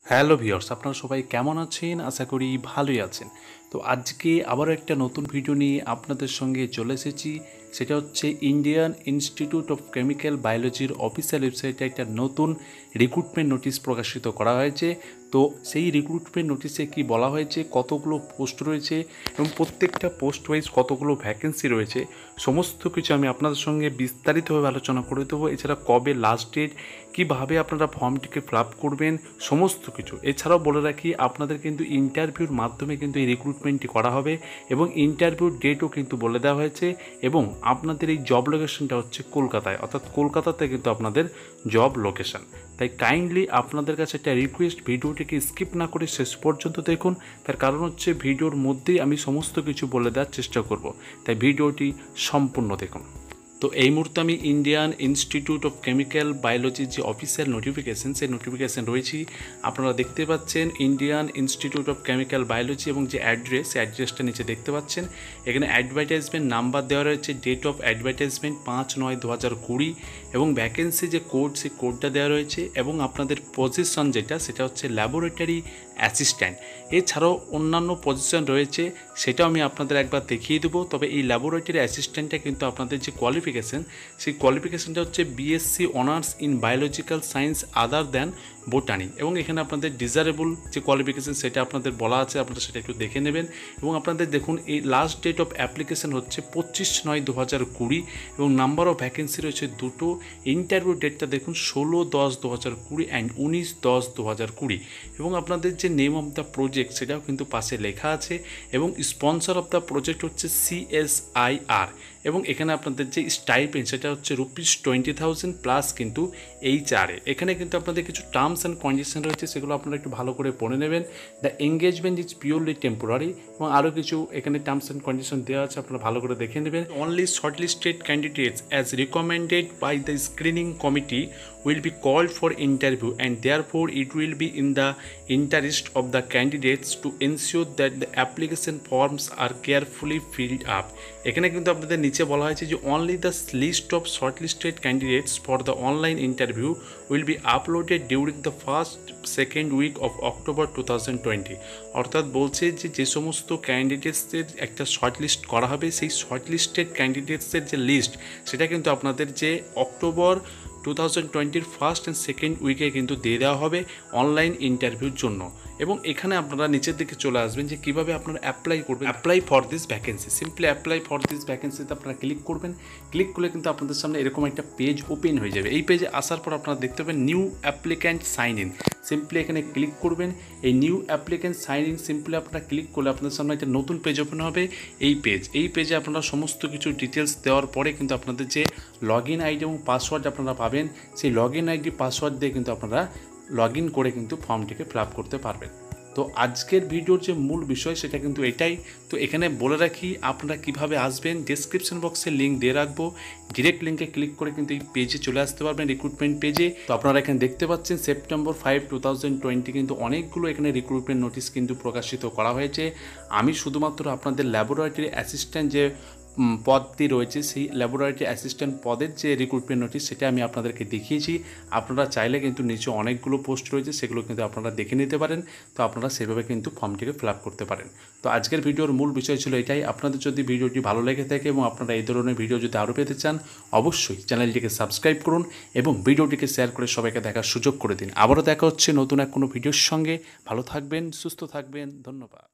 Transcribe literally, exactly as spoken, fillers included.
Hello viewers, আপনারা সবাই কেমন আছেন? আশা করি ভালোই আছেন। তো আজকে আবারও একটা নতুন ভিডিও নিয়ে আপনাদের সঙ্গে চলে এসেছি। সেটা হচ্ছে ইন্ডিয়ান ইনস্টিটিউট অফ কেমিক্যাল বায়োলজির অফিসিয়াল ওয়েবসাইটে একটা নতুন রিক্রুটমেন্ট নোটিশ প্রকাশিত করা হয়েছে। তো সেই রিক্রুটমেন্ট নোটিশে কি বলা হয়েছে, কতগুলো পোস্ট রয়েছে এবং প্রত্যেকটা পোস্ট ওয়াইজ কতগুলো ভ্যাকেন্সি রয়েছে, সমস্ত কিছু আমি আপনাদের সঙ্গে বিস্তারিতভাবে আলোচনা করে দেবো। এছাড়া কবে লাস্ট ডেট, কীভাবে আপনারা ফর্মটিকে ফিল আপ করবেন, সমস্ত কিছু। এছাড়াও বলে রাখি, আপনাদের কিন্তু ইন্টারভিউর মাধ্যমে কিন্তু এই রিক্রুটমেন্টটি করা হবে এবং ইন্টারভিউর ডেটও কিন্তু বলে দেওয়া হয়েছে। এবং আপনাদের এই জব লোকেশনটা হচ্ছে কলকাতায়, অর্থাৎ কলকাতাতে কিন্তু আপনাদের জব লোকেশন। তাই কাইন্ডলি আপনাদের কাছে একটা রিকোয়েস্ট, ভিডিওটিকে স্কিপ না করে শেষ পর্যন্ত দেখুন। তার কারণ হচ্ছে ভিডিওর মধ্যেই আমি সমস্ত কিছু বলে দেওয়ার চেষ্টা করব, তাই ভিডিওটি সম্পূর্ণ দেখুন। তো এই মুহূর্তে আমি ইন্ডিয়ান ইনস্টিটিউট অফ কেমিক্যাল বায়োলজির যে অফিসিয়াল নোটিফিকেশান, সেই নোটিফিকেশান রয়েছি। আপনারা দেখতে পাচ্ছেন Indian Institute of Chemical Biology এবং যে অ্যাড্রেস, সেই অ্যাড্রেসটা নিচে দেখতে পাচ্ছেন। এখানে অ্যাডভার্টাইজমেন্ট নাম্বার দেওয়া রয়েছে, ডেট অফ অ্যাডভার্টাইজমেন্ট পাঁচ নয় দু হাজার কুড়ি এবং ভ্যাকেন্সি যে কোড, সেই কোডটা দেওয়া রয়েছে এবং আপনাদের পজিশন যেটা, সেটা হচ্ছে ল্যাবরেটরি অ্যাসিস্ট্যান্ট। এছাড়াও অন্যান্য পজিশন রয়েছে, সেটাও আমি আপনাদের একবার দেখিয়ে দেবো। তবে এই ল্যাবরেটরি অ্যাসিস্ট্যান্টটা কিন্তু আপনাদের যে কোয়ালিফিকেশান, সেই কোয়ালিফিকেশানটা হচ্ছে BSc honours in biological science other than botany. এবং এখানে আপনাদের ডিজারেবল যে কোয়ালিফিকেশান, সেটা আপনাদের বলা আছে, আপনারা সেটা একটু দেখে নেবেন। এবং আপনাদের দেখুন, এই লাস্ট ডেট অফ অ্যাপ্লিকেশান হচ্ছে পঁচিশ নয় দু হাজার কুড়ি এবং নাম্বার অফ ভ্যাকেন্সি রয়েছে দুটো। ইন্টারভিউ ডেটটা দেখুন ষোলো দশ দু হাজার কুড়ি অ্যান্ড উনিশ দশ দু হাজার কুড়ি। এবং আপনাদের যে নেম অফ দ্য প্রজেক্ট, সেটাও কিন্তু পাশে লেখা আছে। এবং sponsor of the project CSIR সিএসআইআর। এবং এখানে আপনাদের যে স্টাইপেন্ড, সেটা হচ্ছে রুপিস টোয়েন্টি থাউজেন্ড প্লাস কিন্তু এইচআরএ। এখানে কিন্তু আপনাদের কিছু টার্মস অ্যান্ড কন্ডিশন রয়েছে, সেগুলো আপনারা একটু ভালো করে পড়ে নেবেন। The engagement is purely temporary এবং আরও কিছু এখানে টার্মস অ্যান্ড কন্ডিশন দেওয়া আছে, আপনারা ভালো করে দেখে নেবেন। Only shortlisted candidates as recommended by the screening committee will be called for interview, and therefore it will be in the interest of the candidates to ensure that the application forms are carefully filled up. এখানে কিন্তু আপনাদের নিচে বলা হয়েছে যে only the list of shortlisted candidates for the online interview will be uploaded during the first second week of October two thousand twenty. অর্থাৎ বলছে যে যে সমস্ত ক্যান্ডিডেটসদের একটা শর্টলিস্ট করা হবে, সেই শর্টলিস্টেড ক্যান্ডিডেটসের যে লিস্ট, সেটা কিন্তু আপনাদের যে অক্টোবর টু থাউজেন্ড টোয়েন্টির ফার্স্ট অ্যান্ড সেকেন্ড উইকে কিন্তু দিয়ে দেওয়া হবে অনলাইন ইন্টারভিউর জন্য। এবং এখানে আপনারা নিচের দিকে চলে আসবেন যে কীভাবে আপনারা অ্যাপ্লাই করবেন। Apply for this vacancy, simply apply for this ভ্যাকেন্সিতে আপনারা ক্লিক করবেন। ক্লিক করলে কিন্তু আপনাদের সামনে এরকম একটা পেজ ওপেন হয়ে যাবে। এই পেজে আসার পর আপনারা দেখতে পাবেন new applicant sign in. Simply এখানে ক্লিক করবেন। এই new applicant sign in simply আপনারা ক্লিক করলে আপনাদের সামনে একটা নতুন পেজ ওপেন হবে। এই পেজ এই পেজে আপনারা সমস্ত কিছু ডিটেলস দেওয়ার পরে কিন্তু আপনাদের যে লগ ইন আইডি এবং পাসওয়ার্ড আপনারা পাবেন, সেই লগ ইন আইডি পাসওয়ার্ড দিয়ে কিন্তু আপনারা লগ ইন করে কিন্তু ফর্মটিকে ফিল আপ করতে পারবেন। তো আজকের ভিডিওর যে মূল বিষয়, সেটা কিন্তু এটাই। তো এখানে বলে রাখি, আপনারা কিভাবে আসবেন, ডেসক্রিপশন বক্সে লিঙ্ক দিয়ে রাখবো। ডিরেক্ট লিঙ্কে ক্লিক করে কিন্তু এই পেজে চলে আসতে পারবেন, রিক্রুটমেন্ট পেজে। তো আপনারা এখানে দেখতে পাচ্ছেন September five two thousand twenty কিন্তু অনেকগুলো এখানে রিক্রুটমেন্ট নোটিশ কিন্তু প্রকাশিত করা হয়েছে। আমি শুধুমাত্র আপনাদের ল্যাবরেটরি অ্যাসিস্ট্যান্ট যে পদটি রয়েছে, সেই ল্যাবরেটরি অ্যাসিস্ট্যান্ট পদের যে রিক্রুটমেন্ট নোটিশ, সেটা আমি আপনাদেরকে দেখিয়েছি। আপনারা চাইলে কিন্তু নিচে অনেকগুলো পোস্ট রয়েছে, সেগুলো কিন্তু আপনারা দেখে নিতে পারেন। তো আপনারা সেভাবে কিন্তু ফর্মটিকে ফিল আপ করতে পারেন। তো আজকের ভিডিওর মূল বিষয় ছিল এটাই। আপনাদের যদি ভিডিওটি ভালো লেগে থাকে এবং আপনারা এই ধরনের ভিডিও যদি আরও পেতে চান, অবশ্যই চ্যানেলটিকে সাবস্ক্রাইব করুন এবং ভিডিওটিকে শেয়ার করে সবাইকে দেখার সুযোগ করে দিন। আবারও দেখা হচ্ছে নতুন এক কোনো ভিডিওর সঙ্গে। ভালো থাকবেন, সুস্থ থাকবেন, ধন্যবাদ।